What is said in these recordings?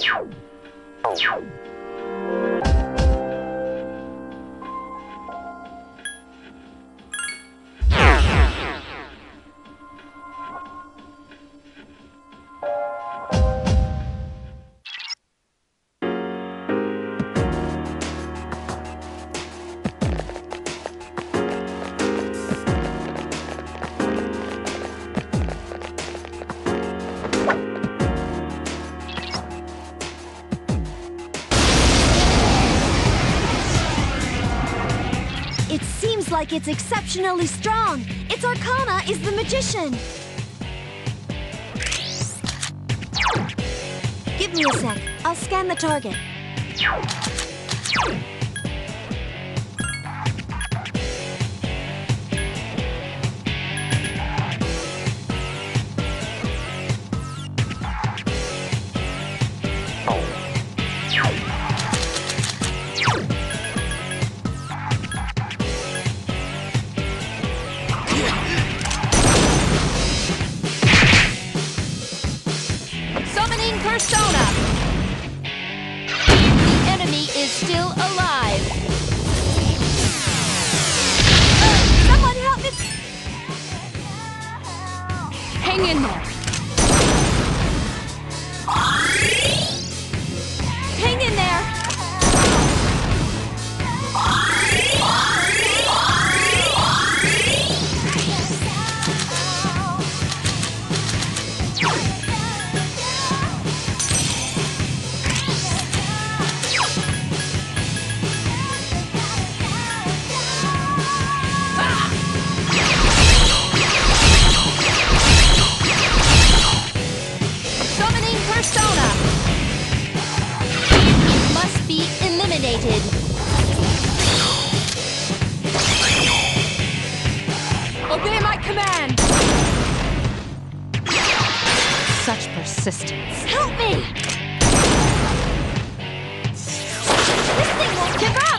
Like it's exceptionally strong. Its arcana is the magician. Give me a sec. I'll scan the target. Obey my command! Such persistence. Help me! This thing won't give up!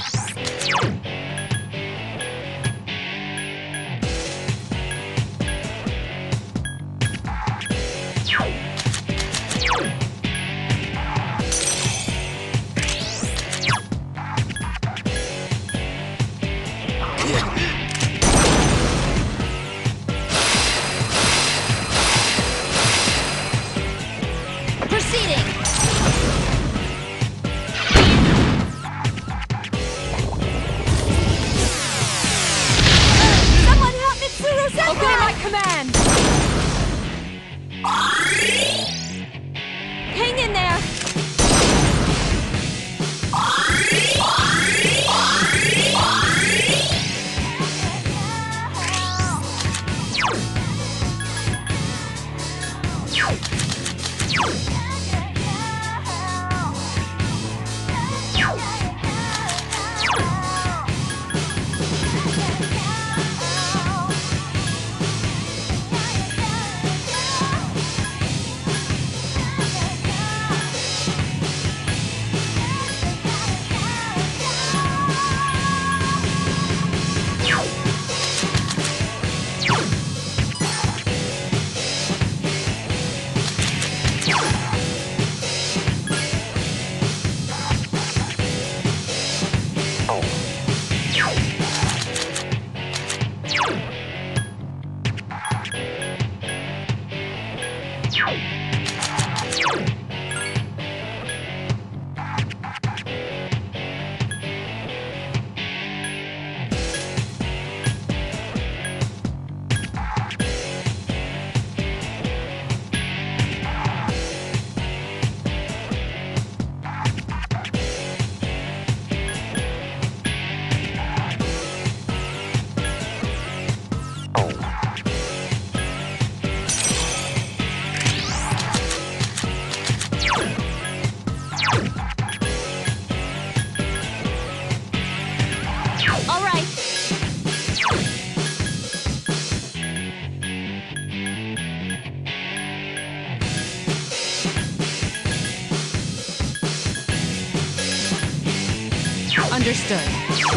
Understood.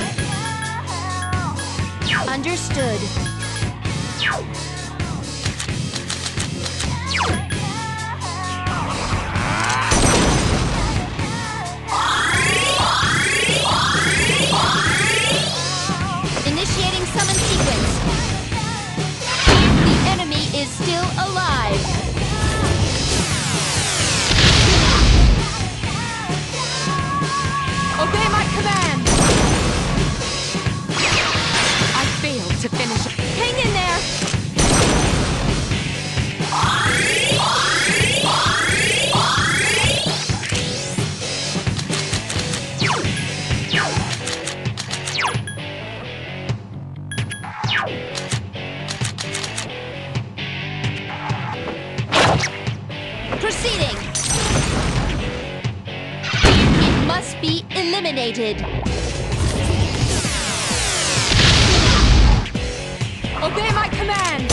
Understood. Proceeding. It must be eliminated. Obey my command!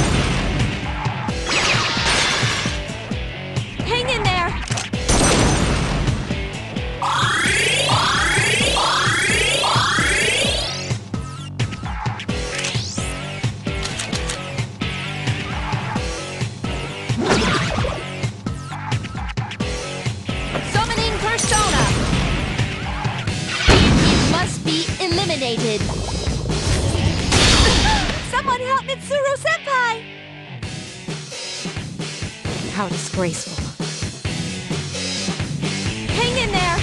Hang in there. Summoning persona. It must be eliminated. Someone help Mitsuru-senpai! How disgraceful. Hang in there!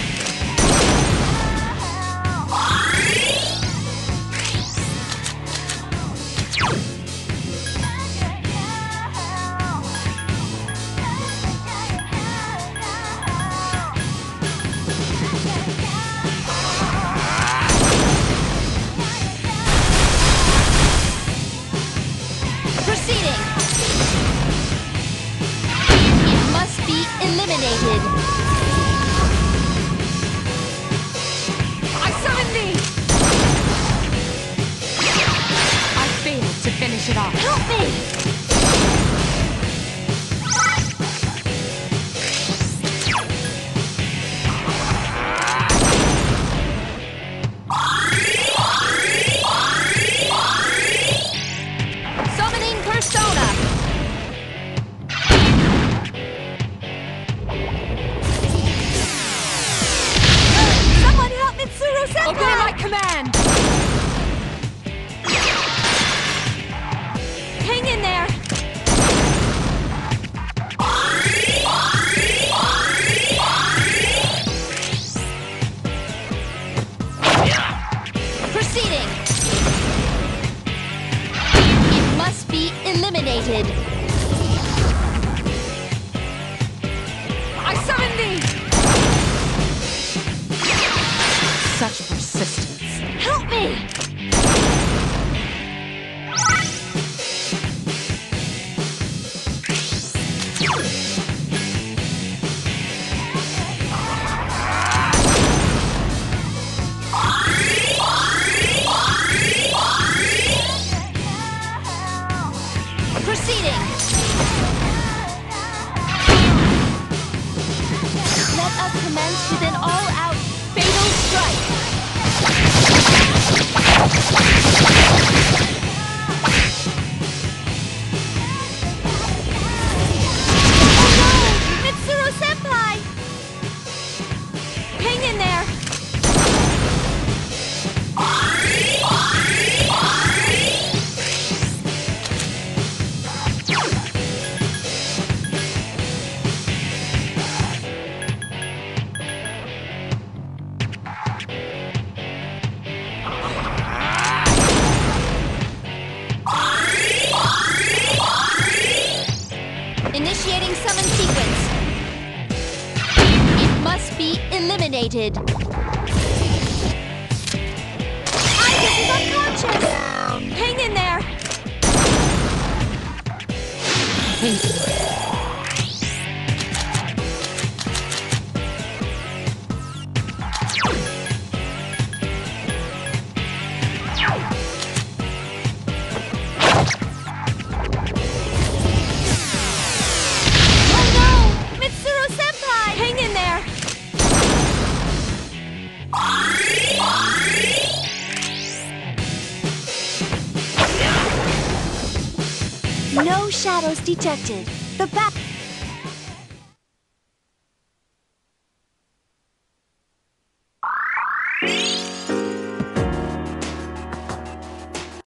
Proceeding! It must be eliminated. I summon thee! I failed to finish it off. Help me! Summoning persona. Someone help Mitsuru-senpai! Obey my command! Hang in there! Proceeding! It must be eliminated. I summon thee! Such persistence. Help me! Proceeding! Let us commence with an all-out fatal strike! Oh no! Mitsuru-senpai! Hang in there! Initiating summon sequence. It must be eliminated. Isis is unconscious! Hang in there! Oh no! Mitsuru-senpai! Hang in there! No shadows detected. The back...